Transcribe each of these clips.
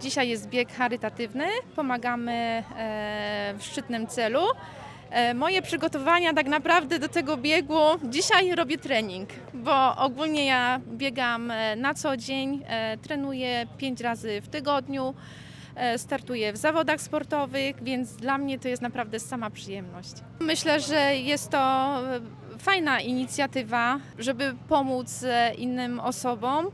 Dzisiaj jest bieg charytatywny, pomagamy w szczytnym celu. Moje przygotowania tak naprawdę do tego biegu, dzisiaj robię trening, bo ogólnie ja biegam na co dzień, trenuję 5 razy w tygodniu, startuję w zawodach sportowych, więc dla mnie to jest naprawdę sama przyjemność. Myślę, że jest to fajna inicjatywa, żeby pomóc innym osobom.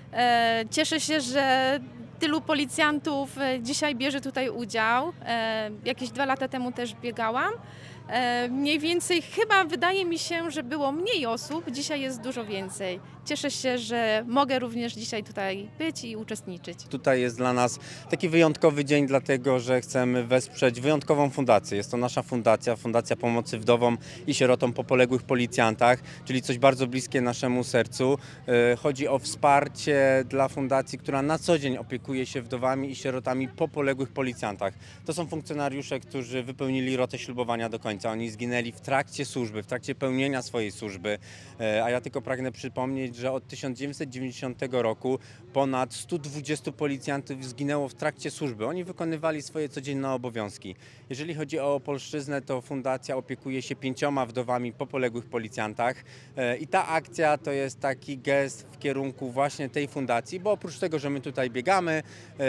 Cieszę się, że tylu policjantów dzisiaj bierze tutaj udział. Jakieś 2 lata temu też biegałam. Mniej więcej chyba wydaje mi się, że było mniej osób, dzisiaj jest dużo więcej. Cieszę się, że mogę również dzisiaj tutaj być i uczestniczyć. Tutaj jest dla nas taki wyjątkowy dzień, dlatego że chcemy wesprzeć wyjątkową fundację. Jest to nasza fundacja, Fundacja Pomocy Wdowom i Sierotom po Poległych Policjantach, czyli coś bardzo bliskie naszemu sercu. Chodzi o wsparcie dla fundacji, która na co dzień opiekuje się wdowami i sierotami po poległych policjantach. To są funkcjonariusze, którzy wypełnili rotę ślubowania do końca. Oni zginęli w trakcie służby, w trakcie pełnienia swojej służby. A ja tylko pragnę przypomnieć, że od 1990 roku ponad 120 policjantów zginęło w trakcie służby. Oni wykonywali swoje codzienne obowiązki. Jeżeli chodzi o Opolszczyznę, to fundacja opiekuje się 5 wdowami po poległych policjantach i ta akcja to jest taki gest w kierunku właśnie tej fundacji, bo oprócz tego, że my tutaj biegamy,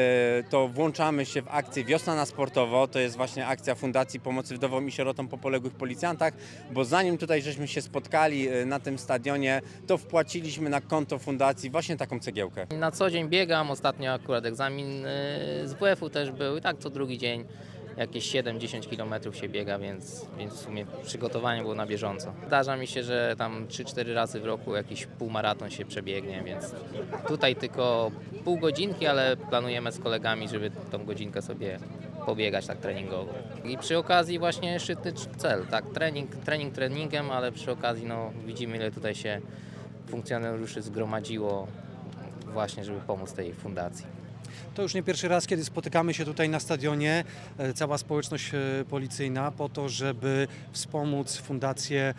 to włączamy się w akcję Wiosna na sportowo. To jest właśnie akcja Fundacji Pomocy Wdowom i Sierotom po Poległych Policjantach, bo zanim tutaj żeśmy się spotkali na tym stadionie, to wpłaciliśmy na konto fundacji właśnie taką cegiełkę. Na co dzień biegam, ostatnio akurat egzamin z WF-u też był i tak co drugi dzień jakieś 7-10 km się biega, więc w sumie przygotowanie było na bieżąco. Zdarza mi się, że tam 3-4 razy w roku jakiś półmaraton się przebiegnie, więc tutaj tylko pół godzinki, ale planujemy z kolegami, żeby tą godzinkę sobie pobiegać tak treningowo. I przy okazji właśnie szczytny cel, tak, trening treningiem, ale przy okazji no, widzimy, ile tutaj się funkcjonariuszy zgromadziło właśnie, żeby pomóc tej fundacji. To już nie pierwszy raz, kiedy spotykamy się tutaj na stadionie, cała społeczność policyjna, po to, żeby wspomóc fundację,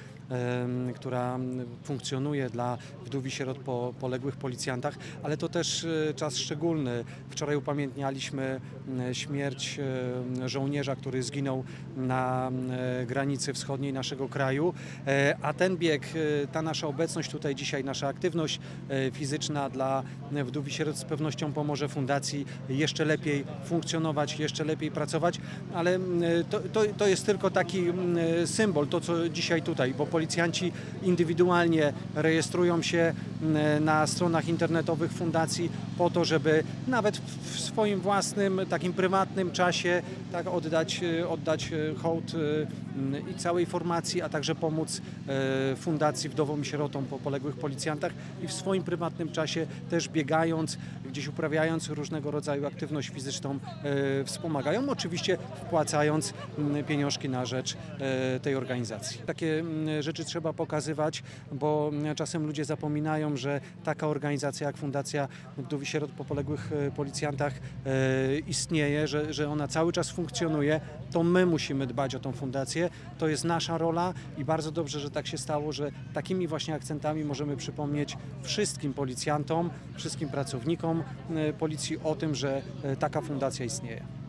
która funkcjonuje dla wdów i sierot po poległych policjantach, ale to też czas szczególny. Wczoraj upamiętnialiśmy śmierć żołnierza, który zginął na granicy wschodniej naszego kraju, a ten bieg, ta nasza obecność tutaj dzisiaj, nasza aktywność fizyczna dla wdów i sierot z pewnością pomoże fundacji jeszcze lepiej funkcjonować, jeszcze lepiej pracować, ale to jest tylko taki symbol, to co dzisiaj tutaj, bo policjanci indywidualnie rejestrują się na stronach internetowych fundacji po to, żeby nawet w swoim własnym, takim prywatnym czasie tak oddać hołd i całej formacji, a także pomóc fundacji wdowom i sierotom po poległych policjantach i w swoim prywatnym czasie też biegając, gdzieś uprawiając różnego rodzaju aktywność fizyczną wspomagają, oczywiście wpłacając pieniążki na rzecz tej organizacji. Takie rzeczy trzeba pokazywać, bo czasem ludzie zapominają, że taka organizacja jak Fundacja Wdów i Sierot po Poległych Policjantach istnieje, że ona cały czas funkcjonuje. To my musimy dbać o tą fundację, to jest nasza rola i bardzo dobrze, że tak się stało, że takimi właśnie akcentami możemy przypomnieć wszystkim policjantom, wszystkim pracownikom policji o tym, że taka fundacja istnieje.